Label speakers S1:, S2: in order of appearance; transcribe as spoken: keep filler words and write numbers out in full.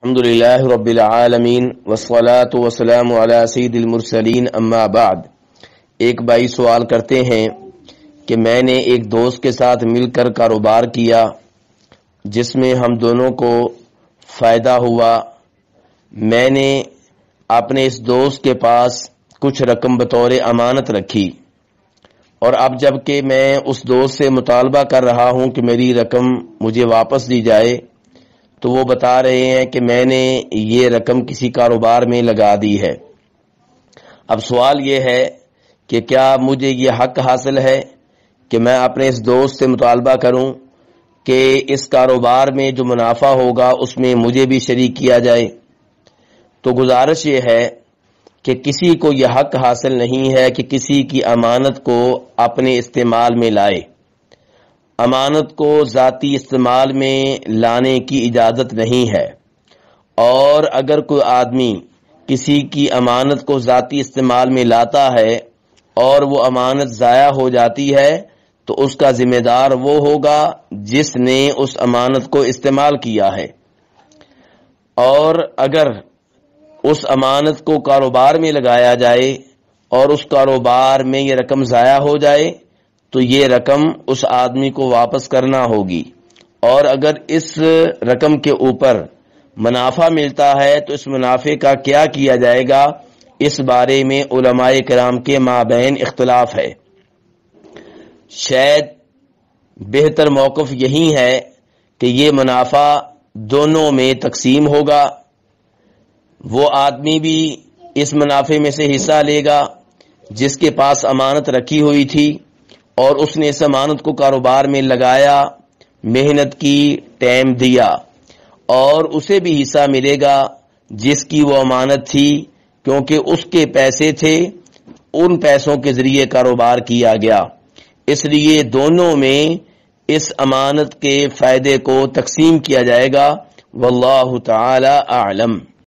S1: الحمدللہ رب العالمین والصلاة والسلام علی سید المرسلین اما بعد۔ ایک بھائی سوال کرتے ہیں کہ میں نے ایک دوست کے ساتھ مل کر کاروبار کیا جس میں ہم دونوں کو فائدہ ہوا۔ میں نے اپنے اس دوست کے پاس کچھ رقم بطور امانت رکھی اور اب جب کہ میں اس دوست سے مطالبہ کر رہا ہوں کہ میری رقم مجھے واپس دی جائے تو وہ بتا رہے ہیں کہ میں نے یہ رقم کسی کاروبار میں لگا دی ہے۔ اب سوال یہ ہے کہ کیا مجھے یہ حق حاصل ہے کہ میں اپنے اس دوست سے مطالبہ کروں کہ اس کاروبار میں جو منافع ہوگا اس میں مجھے بھی شریک کیا جائے؟ تو گزارش یہ ہے کہ کسی کو یہ حق حاصل نہیں ہے کہ کسی کی امانت کو اپنے استعمال میں لائے۔ امانت کو ذاتی استعمال میں لانے کی اجازت نہیں ہے، اور اگر کوئی آدمی کسی کی امانت کو ذاتی استعمال میں لاتا ہے اور وہ امانت ضائع ہو جاتی ہے تو اس کا ذمہ دار وہ ہوگا جس نے اس امانت کو استعمال کیا ہے، اور اگر اس امانت کو کاروبار میں لگایا جائے اور اس کاروبار میں یہ رقم ضائع ہو جائے تو یہ رقم اس آدمی کو واپس کرنا ہوگی، اور اگر اس رقم کے اوپر منافع ملتا ہے تو اس منافع کا کیا کیا جائے گا، اس بارے میں علماء کرام کے مابین اختلاف ہے۔ شاید بہتر موقف یہی ہے کہ یہ منافع دونوں میں تقسیم ہوگا، وہ آدمی بھی اس منافع میں سے حصہ لے گا جس کے پاس امانت رکھی ہوئی تھی اور اس نے اس امانت کو کاروبار میں لگایا، محنت کی، ٹائم دیا، اور اسے بھی حصہ ملے گا جس کی وہ امانت تھی، کیونکہ اس کے پیسے تھے، ان پیسوں کے ذریعے کاروبار کیا گیا، اس لیے دونوں میں اس امانت کے فائدے کو تقسیم کیا جائے گا۔ واللہ تعالی اعلم۔